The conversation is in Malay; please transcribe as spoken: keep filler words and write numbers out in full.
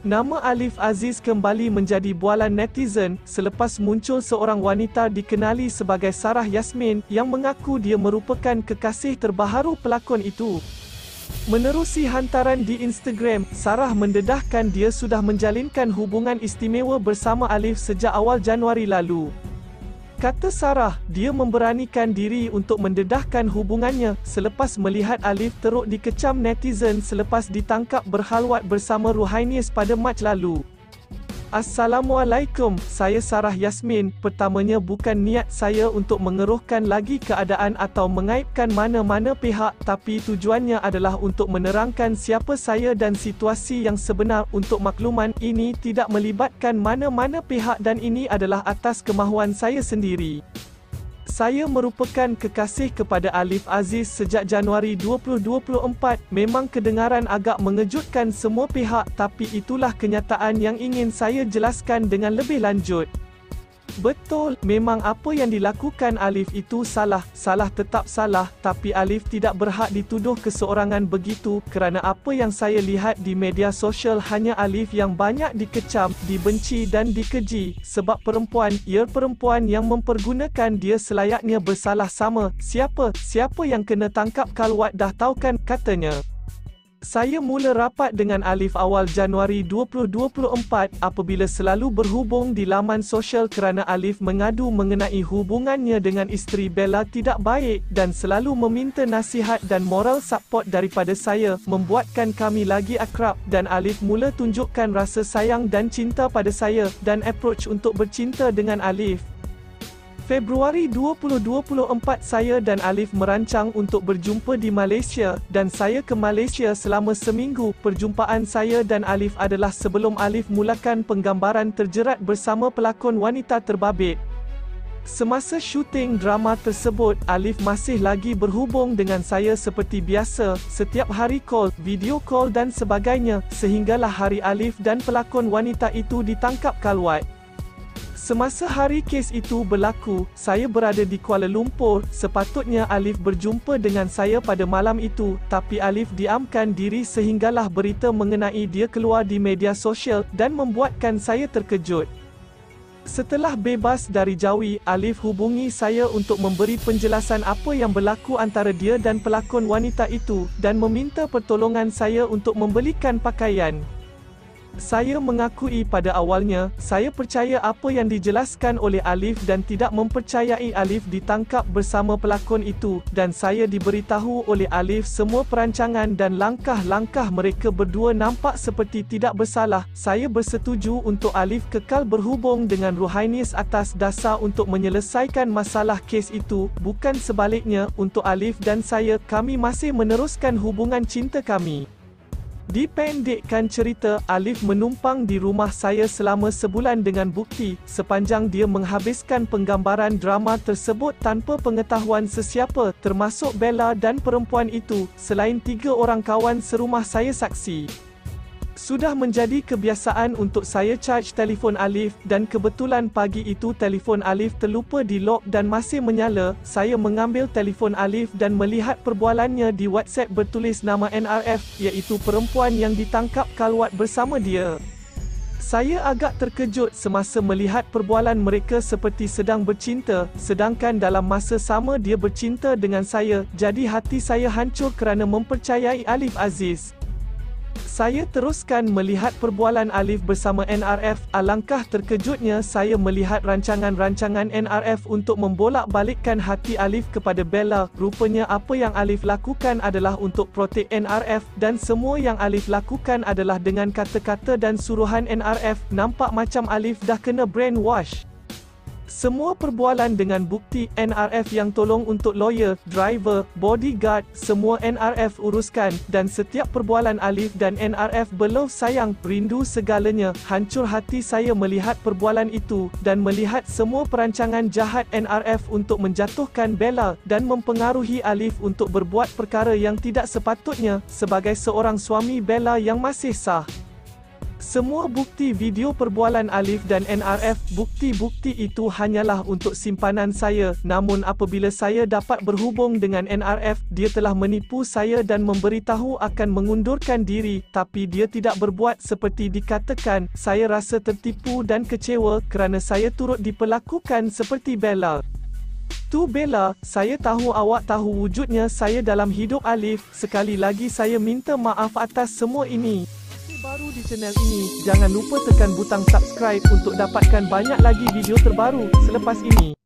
Nama Alif Aziz kembali menjadi bualan netizen selepas muncul seorang wanita dikenali sebagai Sarah Yasmin yang mengaku dia merupakan kekasih terbaharu pelakon itu. Menerusi hantaran di Instagram, Sarah mendedahkan dia sudah menjalinkan hubungan istimewa bersama Alif sejak awal Januari lalu. Kata Sarah, dia memberanikan diri untuk mendedahkan hubungannya selepas melihat Alif teruk dikecam netizen selepas ditangkap berkhalwat bersama Ruhainis pada Mac lalu. Assalamualaikum, saya Sarah Yasmin. Pertamanya, bukan niat saya untuk mengeruhkan lagi keadaan atau mengaibkan mana-mana pihak, tapi tujuannya adalah untuk menerangkan siapa saya dan situasi yang sebenar. Untuk makluman, ini tidak melibatkan mana-mana pihak dan ini adalah atas kemahuan saya sendiri. Saya merupakan kekasih kepada Alif Aziz sejak Januari dua ribu dua puluh empat. Memang kedengaran agak mengejutkan semua pihak, tapi itulah kenyataan yang ingin saya jelaskan dengan lebih lanjut. Betul, memang apa yang dilakukan Alif itu salah, salah tetap salah, tapi Alif tidak berhak dituduh keseorangan begitu kerana apa yang saya lihat di media sosial hanya Alif yang banyak dikecam, dibenci dan dikeji, sebab perempuan, ia perempuan yang mempergunakan dia selayaknya bersalah sama. Siapa, siapa yang kena tangkap kalwat dah tahu kan, katanya. Saya mula rapat dengan Alif awal Januari dua ribu dua puluh empat apabila selalu berhubung di laman sosial kerana Alif mengadu mengenai hubungannya dengan isteri Bella tidak baik dan selalu meminta nasihat dan moral support daripada saya, membuatkan kami lagi akrab dan Alif mula tunjukkan rasa sayang dan cinta pada saya dan approach untuk bercinta dengan Alif. Februari dua ribu dua puluh empat saya dan Alif merancang untuk berjumpa di Malaysia dan saya ke Malaysia selama seminggu. Perjumpaan saya dan Alif adalah sebelum Alif mulakan penggambaran terjerat bersama pelakon wanita terbabit. Semasa syuting drama tersebut, Alif masih lagi berhubung dengan saya seperti biasa, setiap hari call, video call dan sebagainya, sehinggalah hari Alif dan pelakon wanita itu ditangkap kalwat. Semasa hari kes itu berlaku, saya berada di Kuala Lumpur. Sepatutnya Alif berjumpa dengan saya pada malam itu, tapi Alif diamkan diri sehinggalah berita mengenai dia keluar di media sosial dan membuatkan saya terkejut. Setelah bebas dari Jawi, Alif hubungi saya untuk memberi penjelasan apa yang berlaku antara dia dan pelakon wanita itu dan meminta pertolongan saya untuk membelikan pakaian. Saya mengakui pada awalnya, saya percaya apa yang dijelaskan oleh Alif dan tidak mempercayai Alif ditangkap bersama pelakon itu, dan saya diberitahu oleh Alif semua perancangan dan langkah-langkah mereka berdua nampak seperti tidak bersalah. Saya bersetuju untuk Alif kekal berhubung dengan Ruhainis atas dasar untuk menyelesaikan masalah kes itu, bukan sebaliknya. Untuk Alif dan saya, kami masih meneruskan hubungan cinta kami. Dipendekkan cerita, Alif menumpang di rumah saya selama sebulan dengan bukti, sepanjang dia menghabiskan penggambaran drama tersebut tanpa pengetahuan sesiapa, termasuk Bella dan perempuan itu, selain tiga orang kawan serumah saya saksi. Sudah menjadi kebiasaan untuk saya charge telefon Alif dan kebetulan pagi itu telefon Alif terlupa di lock dan masih menyala. Saya mengambil telefon Alif dan melihat perbualannya di WhatsApp bertulis nama N R F, iaitu perempuan yang ditangkap kalwat bersama dia. Saya agak terkejut semasa melihat perbualan mereka seperti sedang bercinta, sedangkan dalam masa sama dia bercinta dengan saya. Jadi hati saya hancur kerana mempercayai Alif Aziz. Saya teruskan melihat perbualan Alif bersama N R F. Alangkah terkejutnya saya melihat rancangan-rancangan N R F untuk membolak-balikkan hati Alif kepada Bella. Rupanya apa yang Alif lakukan adalah untuk protek N R F dan semua yang Alif lakukan adalah dengan kata-kata dan suruhan N R F. Nampak macam Alif dah kena brainwash. Semua perbualan dengan bukti, N R F yang tolong untuk lawyer, driver, bodyguard, semua N R F uruskan, dan setiap perbualan Alif dan N R F belau sayang, rindu segalanya. Hancur hati saya melihat perbualan itu, dan melihat semua perancangan jahat N R F untuk menjatuhkan Bella, dan mempengaruhi Alif untuk berbuat perkara yang tidak sepatutnya, sebagai seorang suami Bella yang masih sah. Semua bukti video perbualan Alif dan N R F, bukti-bukti itu hanyalah untuk simpanan saya. Namun apabila saya dapat berhubung dengan N R F, dia telah menipu saya dan memberitahu akan mengundurkan diri, tapi dia tidak berbuat seperti dikatakan. Saya rasa tertipu dan kecewa kerana saya turut diperlakukan seperti Bella. Tu Bella, saya tahu awak tahu wujudnya saya dalam hidup Alif. Sekali lagi saya minta maaf atas semua ini. Baru di channel ini, jangan lupa tekan butang subscribe untuk dapatkan banyak lagi video terbaru selepas ini.